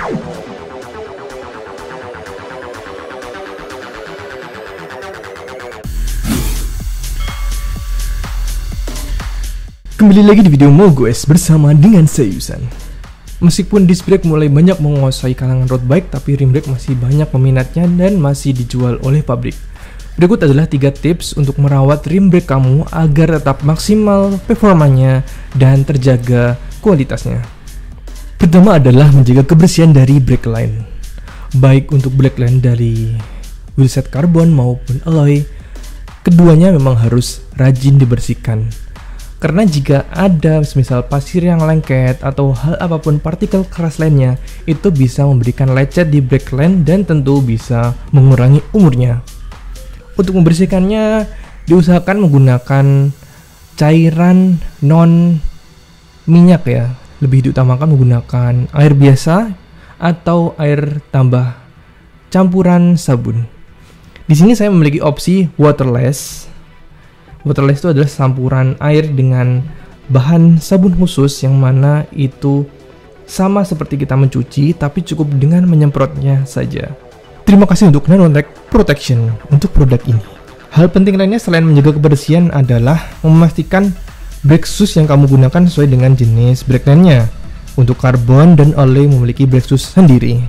Kembali lagi di video Mogues bersama dengan saya Yusan. Meskipun disc brake mulai banyak menguasai kalangan road bike, tapi rim brake masih banyak peminatnya dan masih dijual oleh pabrik. Berikut adalah 3 tips untuk merawat rim brake kamu agar tetap maksimal performanya dan terjaga kualitasnya. Pertama adalah menjaga kebersihan dari brake line. Baik untuk brake line dari wheelset karbon maupun alloy, keduanya memang harus rajin dibersihkan. Karena jika ada misal pasir yang lengket atau hal apapun partikel keras lainnya, itu bisa memberikan lecet di brake line dan tentu bisa mengurangi umurnya. Untuk membersihkannya, diusahakan menggunakan cairan non minyak ya. Lebih diutamakan menggunakan air biasa atau air tambah campuran sabun. Di sini saya memiliki opsi waterless. Waterless itu adalah campuran air dengan bahan sabun khusus yang mana itu sama seperti kita mencuci tapi cukup dengan menyemprotnya saja. Terima kasih untuk Nanotech Protection untuk produk ini. Hal penting lainnya selain menjaga kebersihan adalah memastikan brake shoes yang kamu gunakan sesuai dengan jenis brake line-nya. Untuk karbon dan alloy memiliki brake shoes sendiri.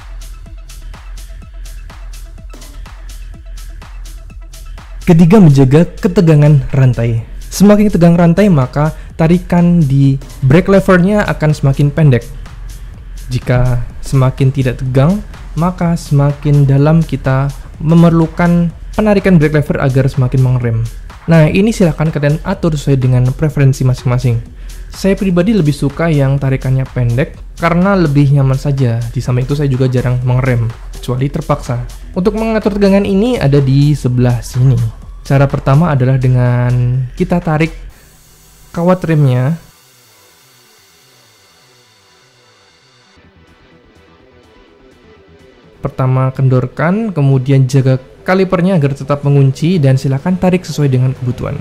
Ketiga, menjaga ketegangan rantai. Semakin tegang rantai, maka tarikan di brake lever-nya akan semakin pendek. Jika semakin tidak tegang, maka semakin dalam kita memerlukan penarikan brake lever agar semakin mengerem. Nah, ini silahkan kalian atur sesuai dengan preferensi masing-masing. Saya pribadi lebih suka yang tarikannya pendek karena lebih nyaman saja. Di samping itu saya juga jarang mengerem, kecuali terpaksa. Untuk mengatur tegangan ini ada di sebelah sini. Cara pertama adalah dengan kita tarik kawat remnya. Pertama kendorkan, kemudian jaga kalipernya agar tetap mengunci dan silakan tarik sesuai dengan kebutuhan.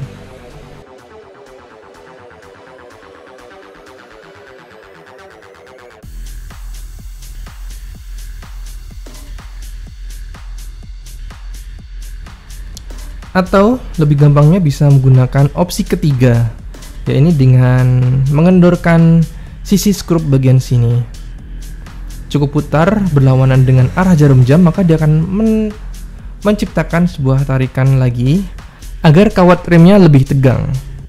Atau lebih gampangnya bisa menggunakan opsi ketiga, yaitu dengan mengendorkan sisi skrup bagian sini. Cukup putar berlawanan dengan arah jarum jam, maka dia akan menciptakan sebuah tarikan lagi agar kawat remnya lebih tegang.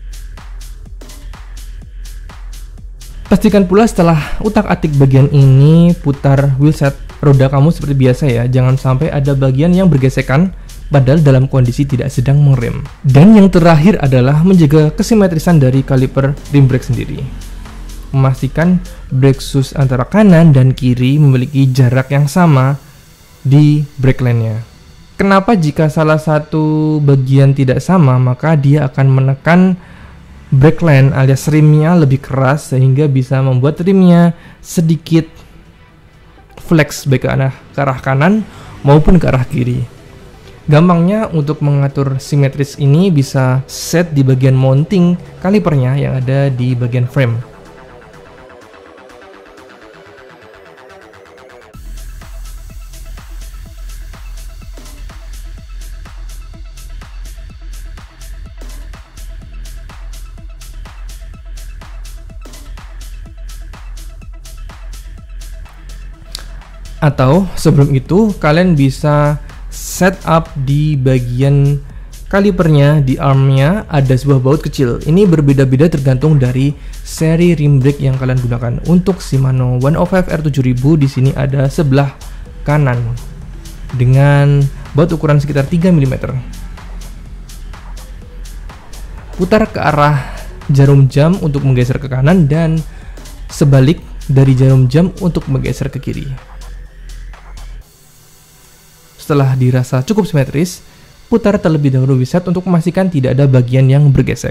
Pastikan pula setelah utak-atik bagian ini, putar wheelset roda kamu seperti biasa ya, jangan sampai ada bagian yang bergesekan padahal dalam kondisi tidak sedang mengerem. Dan yang terakhir adalah menjaga kesimetrisan dari kaliper rim brake sendiri. Memastikan brake shoes antara kanan dan kiri memiliki jarak yang sama di brake line-nya. Kenapa jika salah satu bagian tidak sama, maka dia akan menekan brake line alias rimnya lebih keras sehingga bisa membuat rimnya sedikit flex baik ke arah kanan maupun ke arah kiri. Gampangnya untuk mengatur simetris ini bisa set di bagian mounting kalipernya yang ada di bagian frame. Atau sebelum itu kalian bisa setup di bagian kalipernya, di armnya ada sebuah baut kecil. Ini berbeda-beda tergantung dari seri rim brake yang kalian gunakan. Untuk Shimano 105 R7000 di sini ada sebelah kanan dengan baut ukuran sekitar 3 mm. Putar ke arah jarum jam untuk menggeser ke kanan dan sebalik dari jarum jam untuk menggeser ke kiri. Setelah dirasa cukup simetris, putar terlebih dahulu wheelset untuk memastikan tidak ada bagian yang bergesek.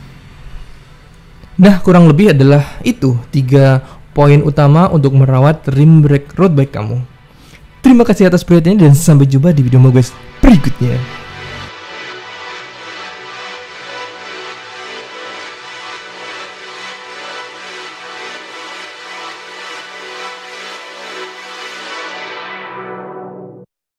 Nah, kurang lebih adalah itu 3 poin utama untuk merawat rim brake road bike kamu. Terima kasih atas perhatiannya dan sampai jumpa di video Mogues berikutnya.